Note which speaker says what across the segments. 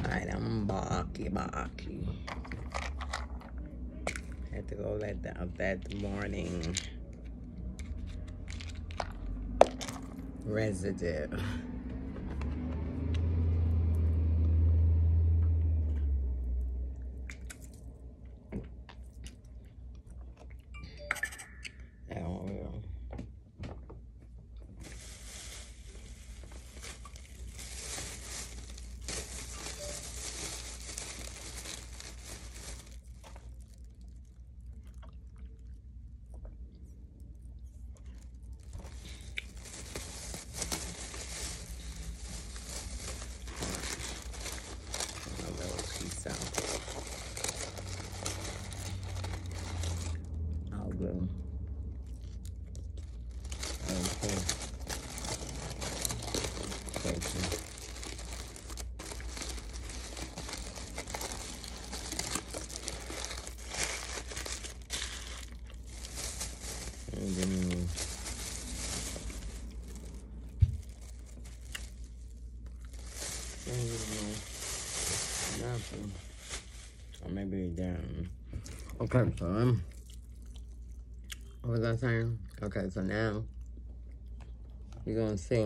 Speaker 1: Alright, I'm barky. Had to go let out that morning residue. That oil. Glue. Okay. And then nothing. Or maybe down. Okay, so what was I saying? Okay, so now you're gonna see.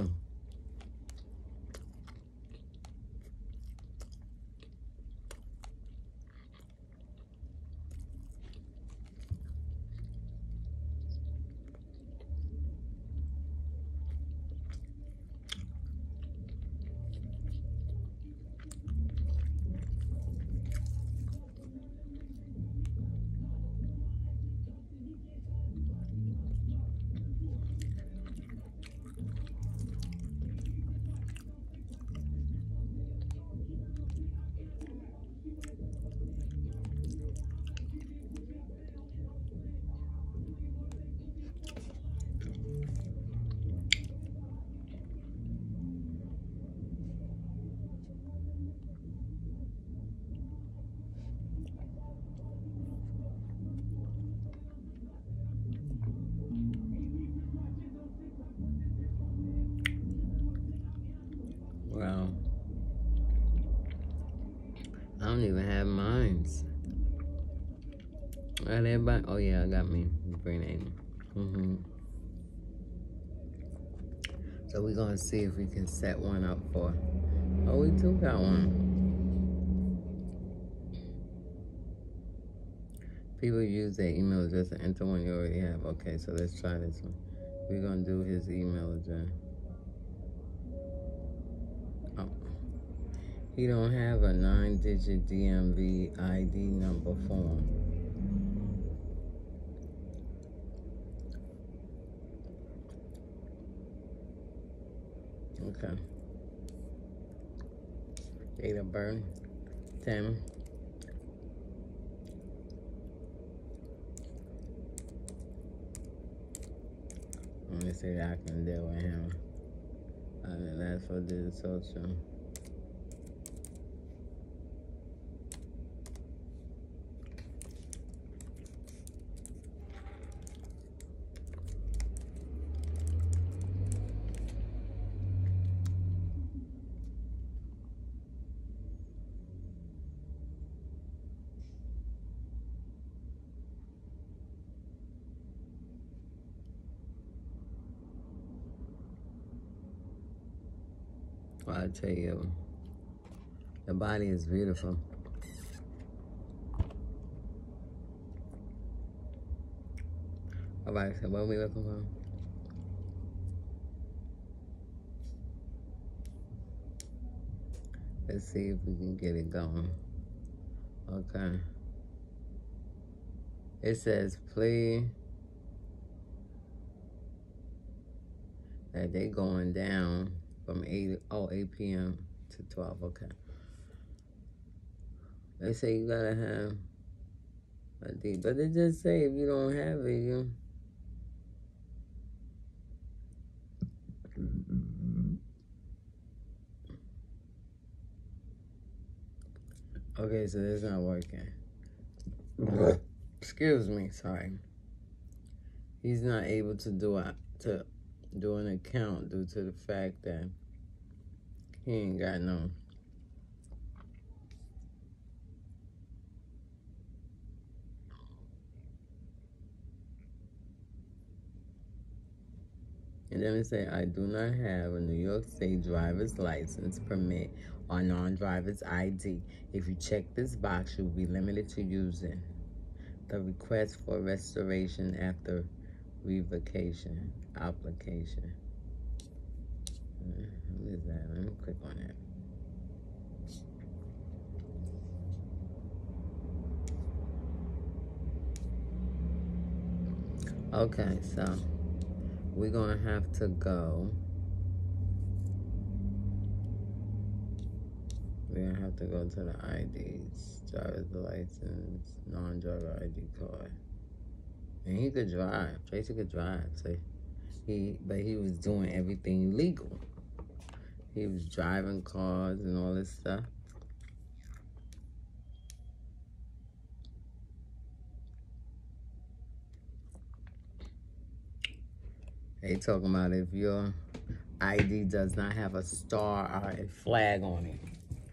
Speaker 1: Well, I don't even have mines. Got everybody? Oh yeah, I got me. Green. So we're gonna see if we can set one up for. Oh, we do got one. People use their email address to enter one you already have. Okay, so let's try this one. We're gonna do his email address. Oh, he don't have a 9-digit DMV ID number form. Okay. Date of birth, 10. Let me see if I can deal with him. And that's for the social. Well, I tell you, the body is beautiful. All right, so what are we looking for? Let's see if we can get it going. Okay. It says plea that they going down from 8 p.m. to 12. Okay. They say you gotta have a D, but they just say if you don't have it, you. Okay, so that's not working. Excuse me, sorry. He's not able to do an account due to the fact that he ain't got no And then it say, I do not have a New York State driver's license, permit, or non-driver's ID. If you check this box, you will be limited to using the request for restoration after revocation application. What is that? Let me click on that. Okay, so we're gonna have to go. We're gonna have to go to the IDs, driver's license, non-driver ID card. And he could drive. Tracy could drive. So but he was doing everything legal. He was driving cars and all this stuff. They talking about if your ID does not have a star or a flag on it.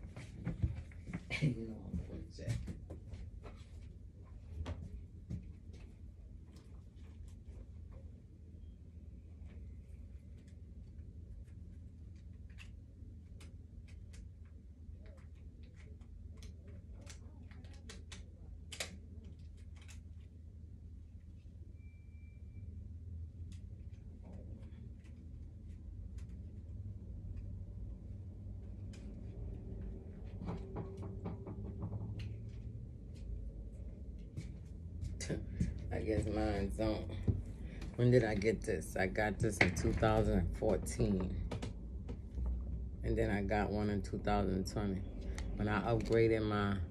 Speaker 1: I guess mine don't. When did I get this? I got this in 2014. And then I got one in 2020. When I upgraded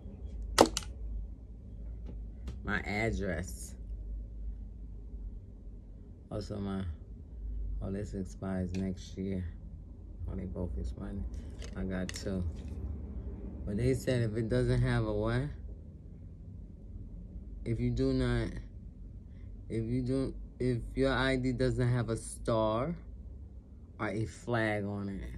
Speaker 1: my address. Also this expires next year. Oh, they both expire. I got two. But they said if it doesn't have a what? If your ID doesn't have a star or a flag on it.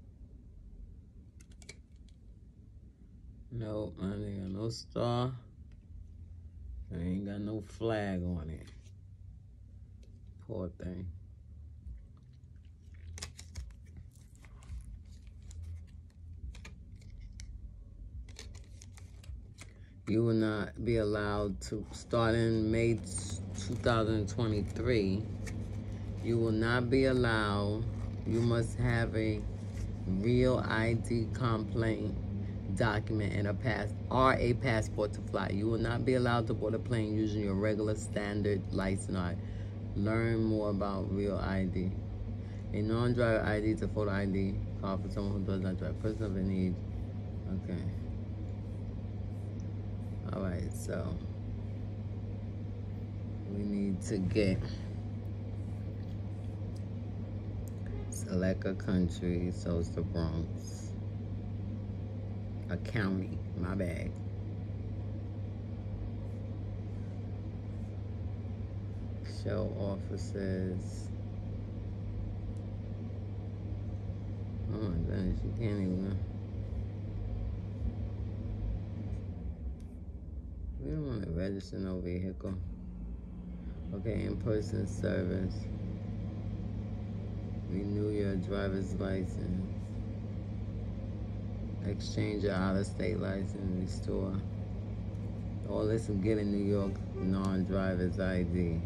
Speaker 1: No, I ain't got no star. I ain't got no flag on it. Poor thing. You will not be allowed to, starting May 2023, you will not be allowed, you must have a real ID complaint document and a passport to fly. You will not be allowed to board a plane using your regular standard license. Learn more about real ID. A non-driver ID is a photo ID card for someone who does not drive. Person of any age. Okay. All right, so we need to get select a country, so it's the Bronx. A county, my bad. Show offices. Oh my goodness, you can't even. We don't want to register no vehicle. Okay, in-person service. Renew your driver's license. Exchange your out-of-state license. Restore. All this will get in New York non-driver's ID.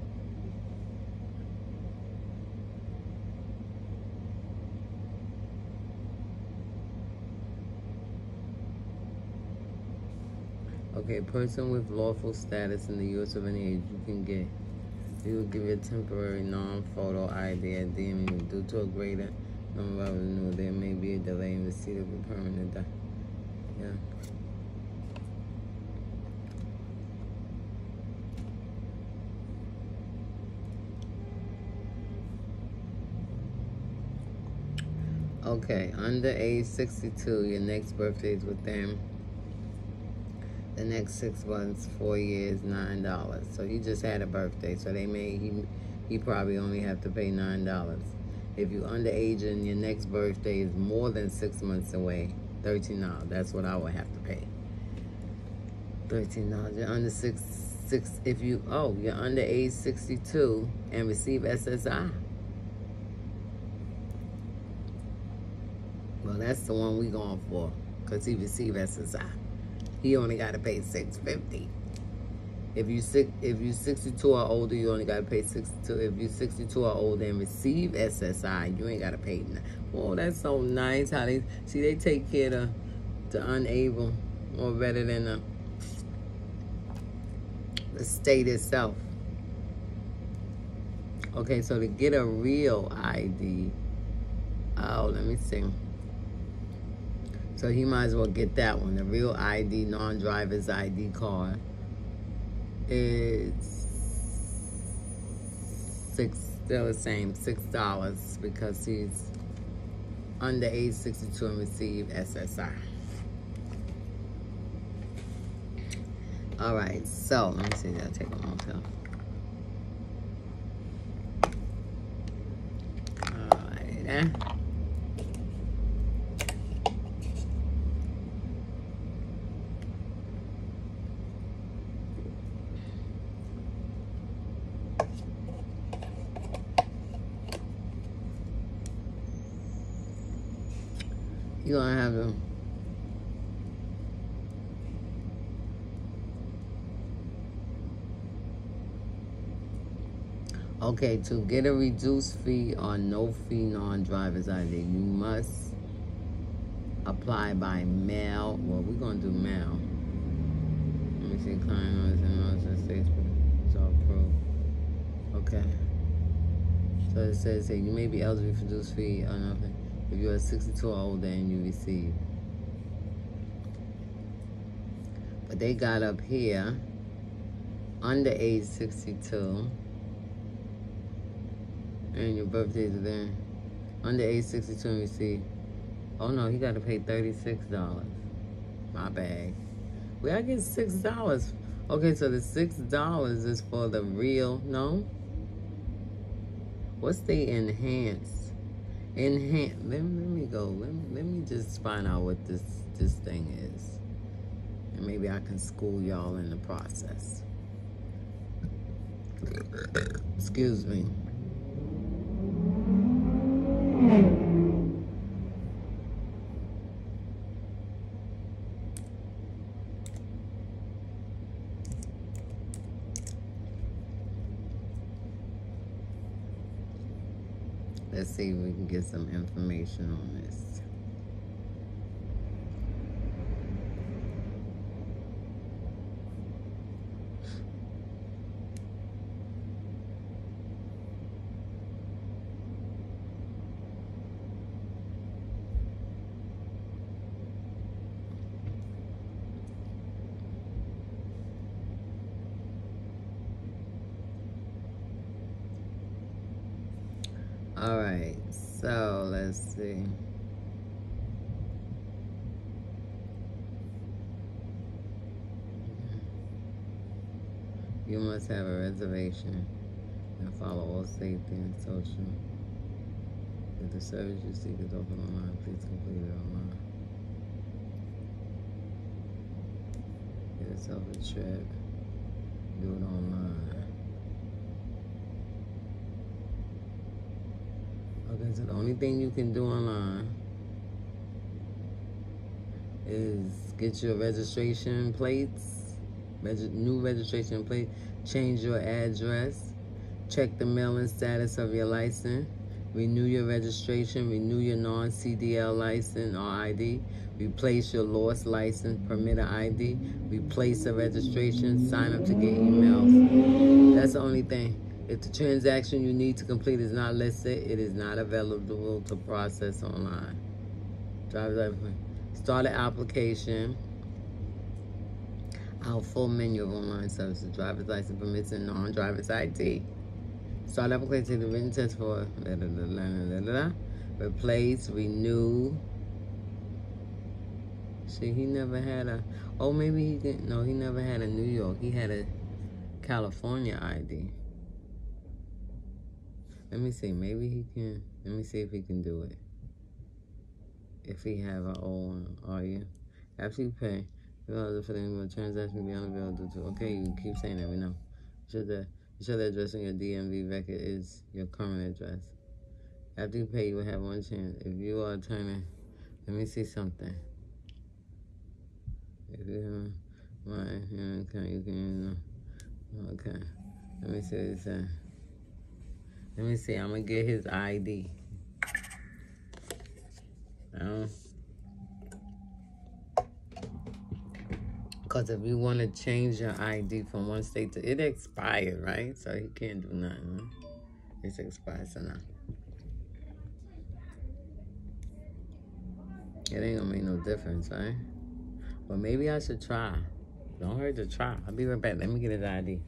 Speaker 1: Okay, person with lawful status in the U.S. of any age, we will give you a temporary non-photo ID at DMV. Due to a greater number of renewal, there may be a delay in receipt of a permanent. Yeah. Okay, under age 62, your next birthday is within the next 6 months, 4 years, $9. So he just had a birthday, so he probably only have to pay $9. If you're underage and your next birthday is more than 6 months away, $13. That's what I would have to pay. $13. You're under you're under age 62 and receive SSI. Well, that's the one we going for, because he received SSI. He only got to pay $650. If you 62 or older, you only got to pay 62. If you 62 or older and receive SSI, you ain't got to pay nothing. Well, that's so nice how they see they take care of the unable more better than the state itself. Okay, so to get a real ID, oh, let me see. So he might as well get that one, the real ID, non-driver's ID card. It's still the same, $6 because he's under age 62 and received SSI. All right, so let me see, that'll take a long time. All right, you're gonna have them. Okay, to get a reduced fee or no fee non-driver's ID, you must apply by mail. Well, we're gonna do mail. Let me see, client notice and notice states it's all approved. Okay. So it says you may be eligible for reduced fee or nothing if you are 62 or older and you receive. But they got up here under age 62. And your birthday's there. Under age 62 and receive. Oh no, he got to pay $36. My bad. Where I get $6? Okay, so the $6 is for the real. No. What's the enhanced? Let me go. Let me just find out what this thing is, and maybe I can school y'all in the process. Excuse me. Let's see if we can get some information on this. All right, so let's see. You must have a reservation and follow all safety and social. If the service you seek is open online, please complete it online. Get yourself a trip. Do it online. Okay, so the only thing you can do online is get your registration plates, new registration plate, change your address, check the mailing status of your license, renew your registration, renew your non-CDL license or ID, replace your lost license, permit an ID, replace a registration, sign up to get emails. That's the only thing. If the transaction you need to complete is not listed, it is not available to process online. Start an application. Our full menu of online services, driver's license, permits, and non-driver's ID. Start application, take the written test for replace, renew. See, he never had a, oh, maybe he didn't, no, he never had a New York. He had a California ID. Let me see, maybe he can, let me see if he can do it. If he have an old one, are you? After you pay, for the transaction be unavailable to, okay, you keep saying that, we know. Should the address on your DMV record is your current address. After you pay, you will have one chance. If you are turning Let me see something. If you okay, you can. Okay. Let me see what it says. Let me see. I'm gonna get his ID. Because if you want to change your ID from one state to... It expired, right? So he can't do nothing. It's expired, so now. It ain't gonna make no difference, right? But maybe I should try. Don't hurt to try. I'll be right back. Let me get his ID.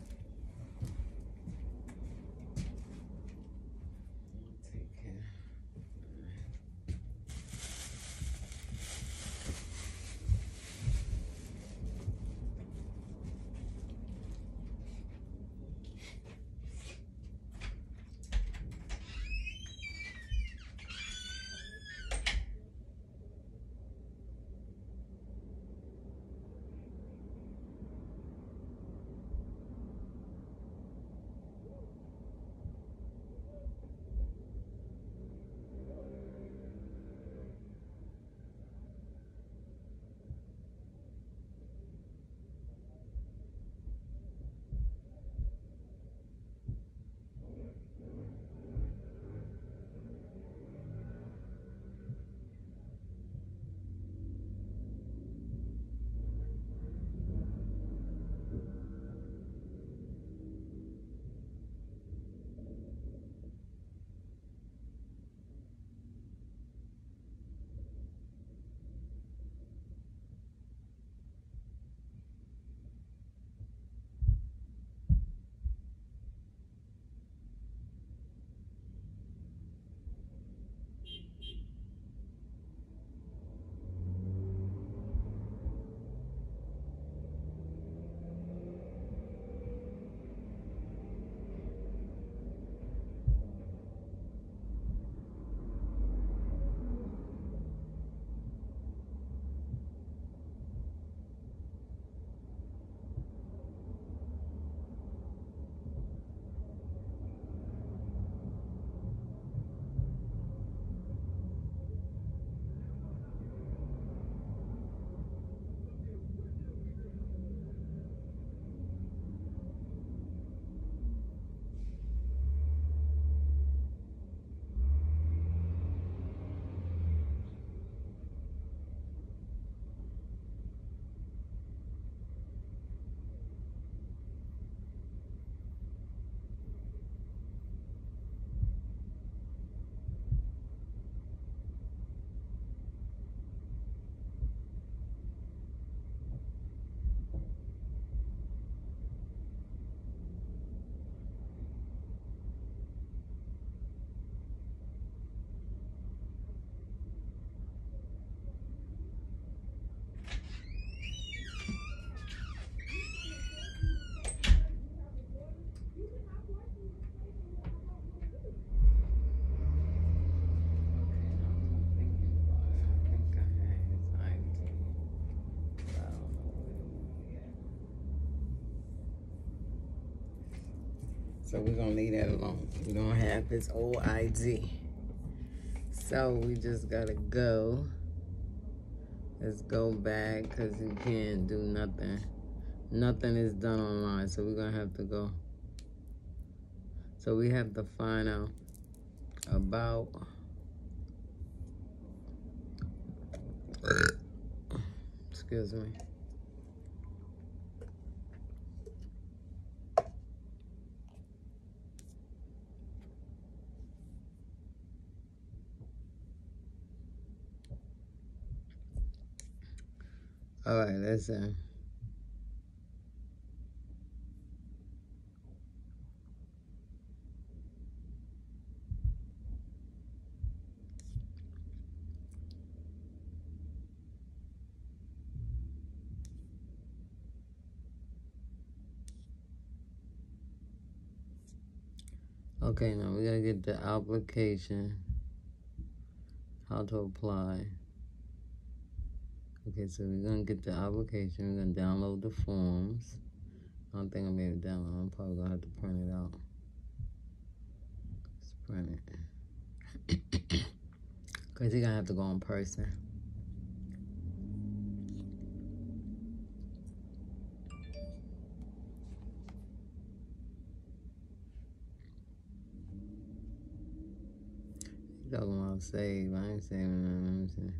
Speaker 1: So we're gonna leave that alone. We don't have his old ID. So we just gotta go. Let's go back because you can't do nothing. Nothing is done online, so we're gonna have to go. So we have to find out about excuse me. All right, listen. Okay, now we gotta get the application. How to apply. Okay, so we're gonna get the application. We're gonna download the forms. I don't think I'm able to download. I'm probably gonna have to print it out. Let's print it. Because he's going to have to go in person. He's talking about save. I ain't saving nothing.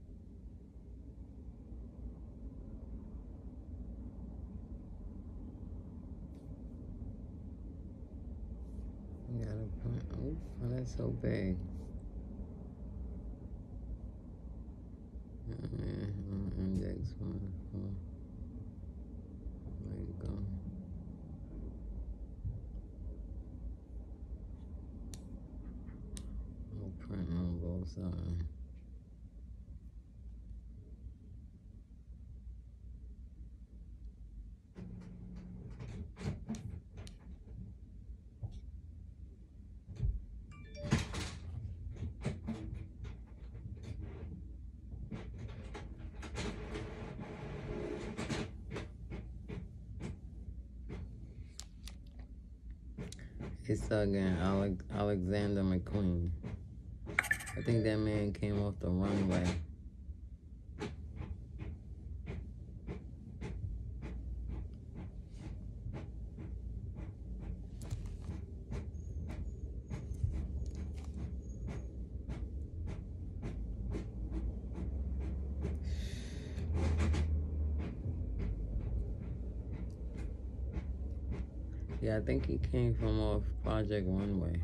Speaker 1: You got a print. Oh, that's so big. Index 1. There you go. No print on both sides. It's again Alexander McQueen. I think that man came off the runway. Yeah, I think he came from off Project Runway.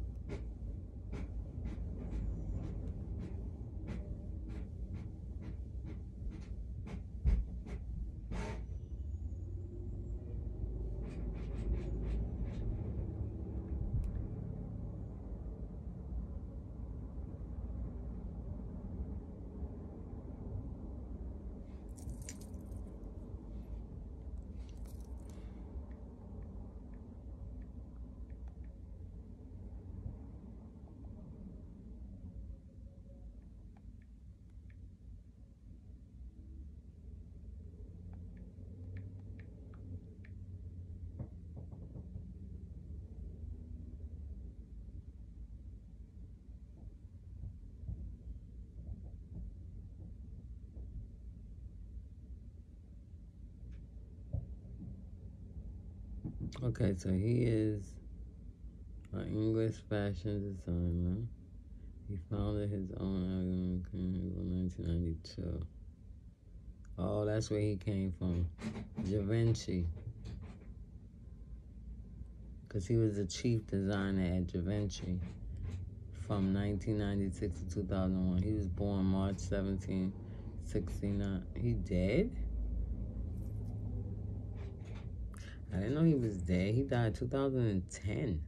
Speaker 1: Okay, so he is an English fashion designer. He founded his own in 1992. Oh, that's where he came from. Givenchy. Because he was the chief designer at Givenchy from 1996 to 2001. He was born March 1769. He dead? I didn't know he was dead. He died 2010.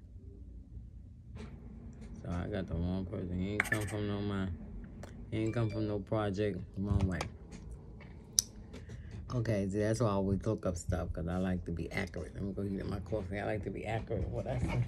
Speaker 1: So I got the wrong person. He ain't come from no mind. He ain't come from no project. Wrong way. Okay, see, that's why I always look up stuff, because I like to be accurate. Let me go get my coffee. I like to be accurate with what I say.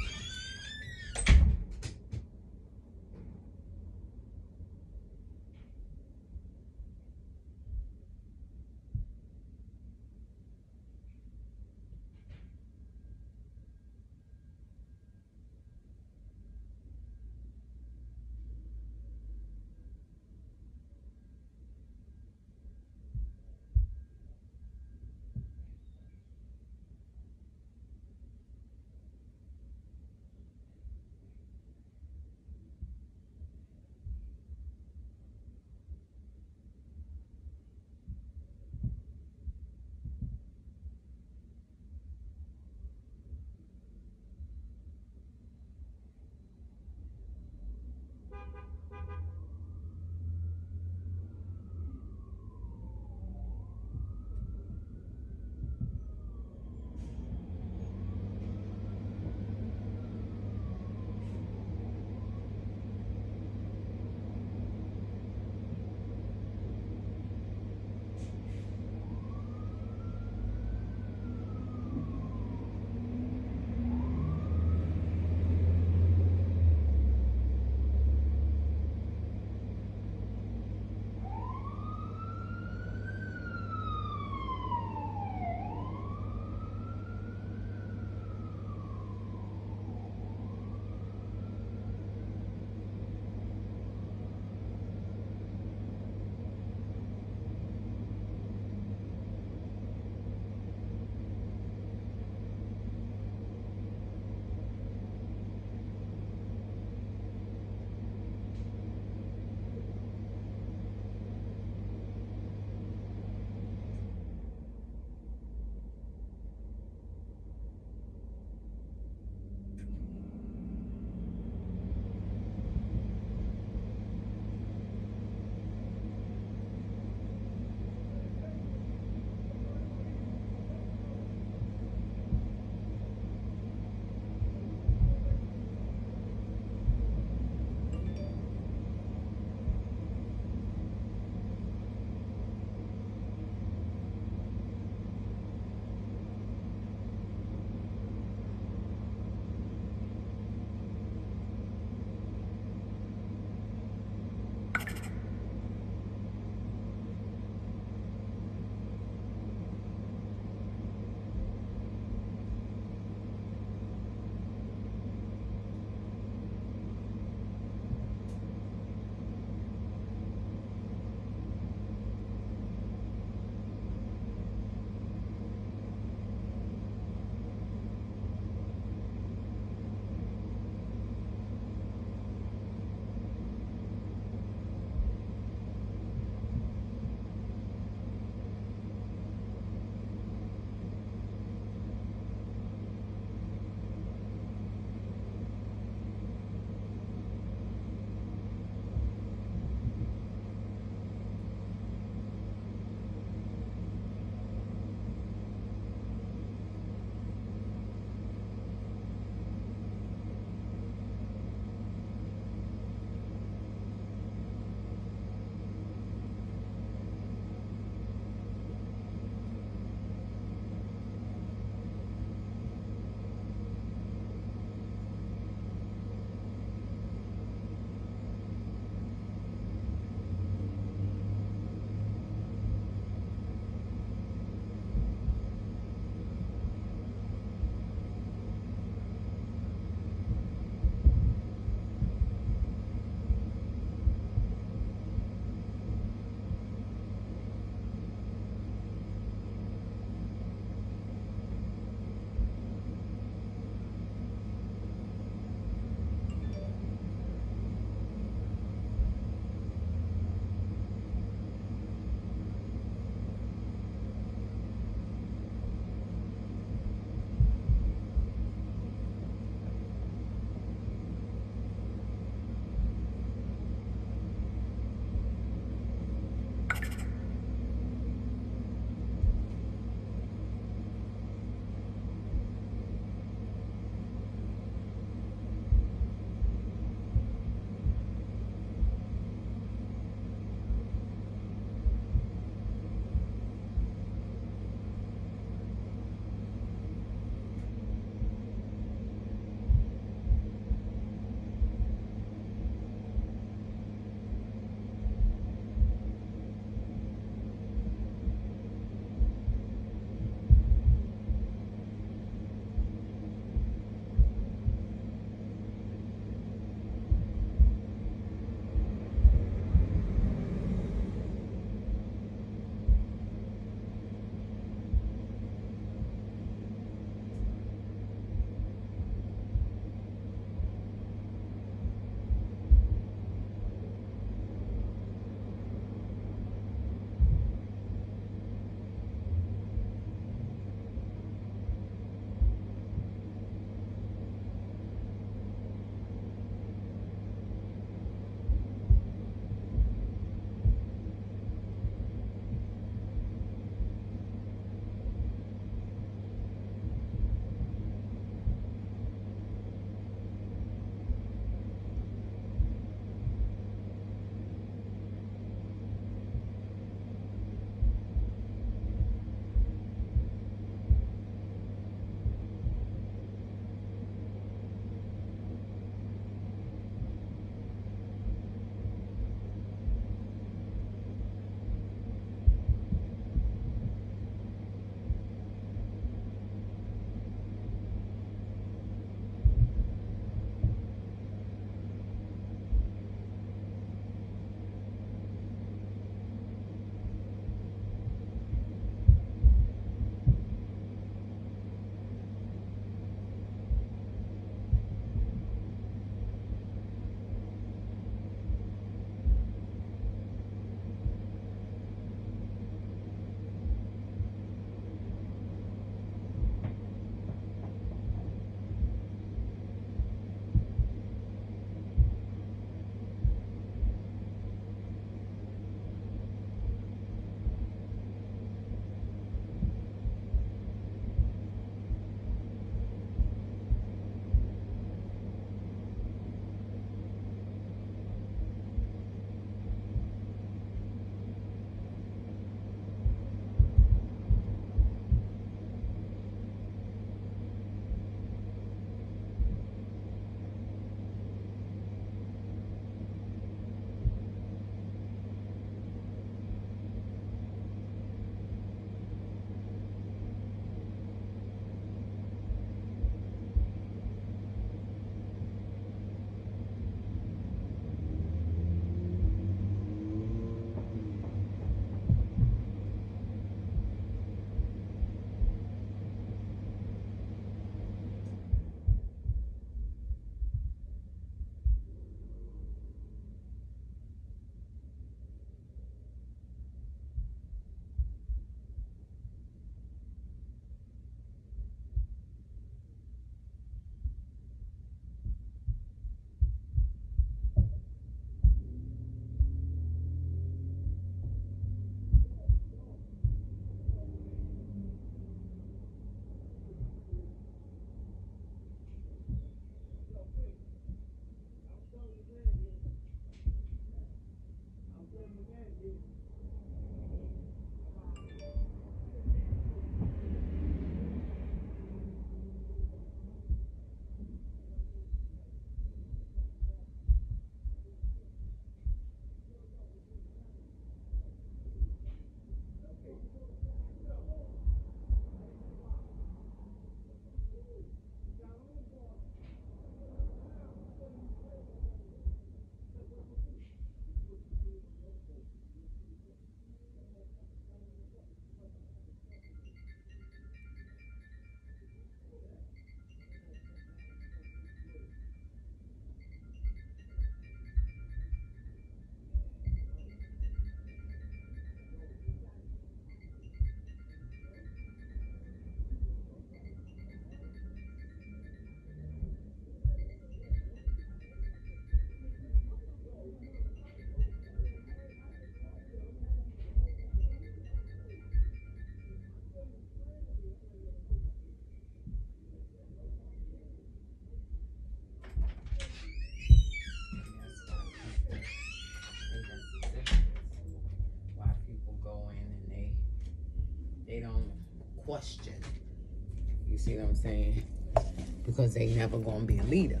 Speaker 1: question. You see what I'm saying? Because they never gonna be a leader.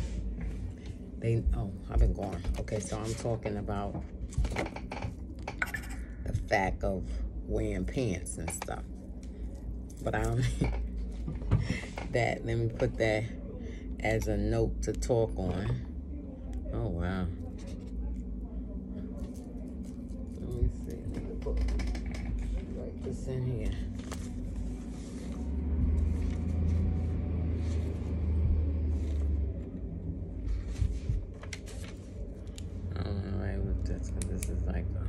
Speaker 1: I've been gone. Okay, so I'm talking about the fact of wearing pants and stuff. But I don't let me put that as a note to talk on. Oh wow. Let me see. Let me write this in here. I don't know, right with this, because this is like